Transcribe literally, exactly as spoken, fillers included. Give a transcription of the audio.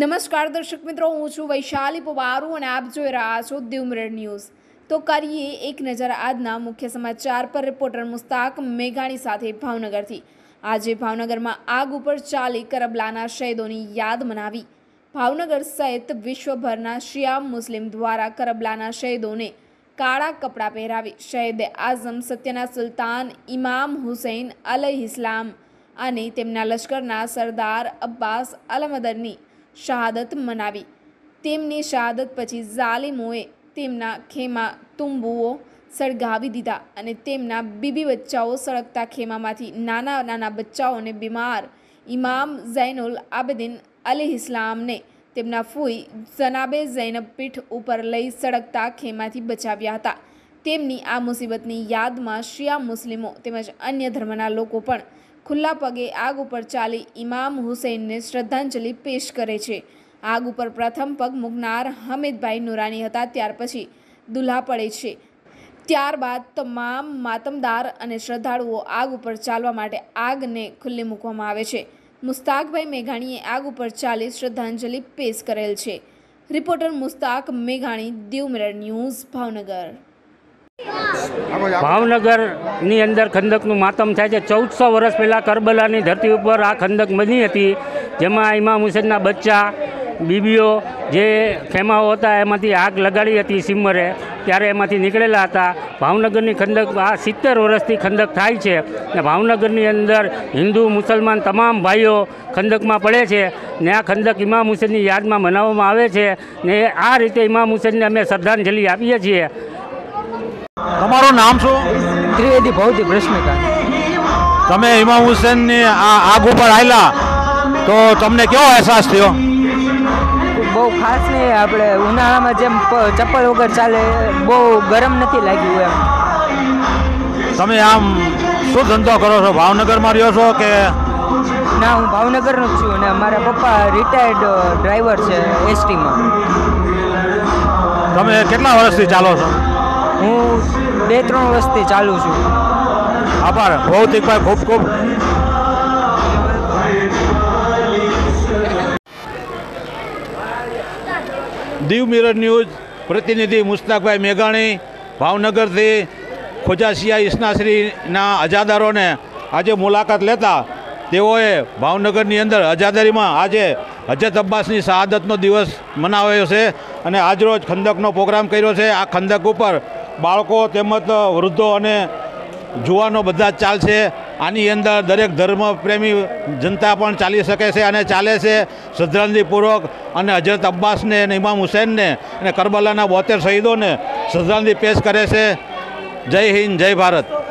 નમસ્કાર દર્શક મિત્રો, હું છું વૈશાલી પવારુ અને આપ જોઈ રહ્યા છો દીવ મિરર ન્યૂઝ। તો કરીએ એક નજર આજના મુખ્ય સમાચાર પર। રિપોર્ટર મુસ્તાક મેઘાણી સાથે ભાવનગરથી। આજે ભાવનગરમાં આગ ઉપર ચાલી કરબલાના શહીદોની યાદ મનાવી। ભાવનગર સહિત વિશ્વભરના શિયા મુસ્લિમ દ્વારા કરબલાના શહીદોને કાળા કપડાં પહેરાવી શહીદ આઝમ સત્યના સુલતાન ઇમામ હુસૈન અલૈહિસ્સલામ અને તેમના લશ્કરના સરદાર અબ્બાસ અલમદરની શહાદત મનાવી। તેમની શહાદત પછી ઝાલિમોએ તેમના ખેમા તુંબુઓ સળગાવી દીધા અને તેમના બીબી બચ્ચાઓ સળગતા ખેમામાંથી નાના નાના બચ્ચાઓને બીમાર ઇમામ ઝૈનુલ આબિદીન અલૈહિસ્સલામને તેમના ફૂઈ જનાબે ઝૈનબ પીઠ ઉપર લઈ સળગતા ખેમાથી બચાવ્યા હતા। તેમની આ મુસીબતની યાદમાં શિયા મુસ્લિમો તેમજ અન્ય ધર્મના લોકો પણ ખુલ્લા પગે આગ ઉપર ચાલી ઇમામ હુસૈનને શ્રદ્ધાંજલિ પેશ કરે છે। આગ ઉપર પ્રથમ પગ મૂકનાર હમીદભાઈ નુરાની હતા, ત્યાર પછી દુલ્હા પડે છે। ત્યારબાદ તમામ માતમદાર અને શ્રદ્ધાળુઓ આગ ઉપર ચાલવા માટે આગને ખુલ્લી મૂકવામાં આવે છે। મુસ્તાકભાઈ મેઘાણીએ આગ ઉપર ચાલી શ્રદ્ધાંજલિ પેશ કરેલ છે। રિપોર્ટર મુસ્તાક મેઘાણી, દીવ મિરર ન્યૂઝ, ભાવનગર। ભાવનગરની અંદર ખંદકનું માતમ થાય છે। ચૌદસો વર્ષ પહેલાં કરબલાની ધરતી ઉપર આ ખંદક બની હતી, જેમાં ઇમામ હુસૈનના બચ્ચા બીબીઓ જે ખેમાઓ હતા એમાંથી આગ લગાડી હતી સિમરે, ત્યારે એમાંથી નીકળેલા હતા। ભાવનગરની ખંદક આ સિત્તેર વર્ષથી ખંદક થાય છે ને ભાવનગરની અંદર હિન્દુ મુસલમાન તમામ ભાઈઓ ખંદકમાં પડે છે ને આ ખંદક ઇમામ હુસૈનની યાદમાં મનાવવામાં આવે છે ને આ રીતે ઇમામ હુસૈનને અમે શ્રદ્ધાંજલિ આપીએ છીએ। તમારું નામ શું? ત્રિવેદી ભૌતિક રશ્મિકા। તમે ઇમામ હુસૈનની આ આગ ઉપર આવેલા તો તમને કેવો અહેસાસ થયો? બહુ ખાસ નહીં, આપણે ઉનાળામાં જેમ પ- ચપ્પલ વગર ચાલે, બહુ ગરમ નથી લાગ્યું એમ। તમે આમ શું ધંધો કરો છો? ભાવનગરમાં રહ્યો છો કે? ના, હું ભાવનગરનો જ છું અને મારા પપ્પા રિટાયર્ડ ડ્રાઈવર છે એસટીમાં। તમે કેટલા વર્ષથી ચાલો છો? હું બે ત્રણ વર્ષથી ચાલુ છું। આભાર ભૌતિકભાઈ, ખૂબ ખૂબ। દીવ મિરર ન્યૂઝ પ્રતિનિધિ મુસ્તાકભાઈ મેઘાણી, ભાવનગરથી ખોજાસિયા ઇસ્નાશ્રીના અજાદારોને આજે મુલાકાત લેતા તેઓએ ભાવનગરની અંદર અજાદારીમાં આજે હજરત અબ્બાસની શહાદતનો દિવસ મનાવ્યો છે અને આજરોજ ખંદકનો પ્રોગ્રામ કર્યો છે। આ ખંદક ઉપર બાળકો તેમજ વૃદ્ધો અને જુવાનો બધા જ ચાલશે। આની અંદર દરેક ધર્મ પ્રેમી જનતા પણ ચાલી શકે છે અને ચાલે છે શ્રદ્ધાંજલિપૂર્વક અને હજરત અબ્બાસને અને ઇમામ હુસૈનને અને કરબલાના બોતેર શહીદોને શ્રદ્ધાંજલિ પેશ કરે છે। જય હિન્દ, જય ભારત।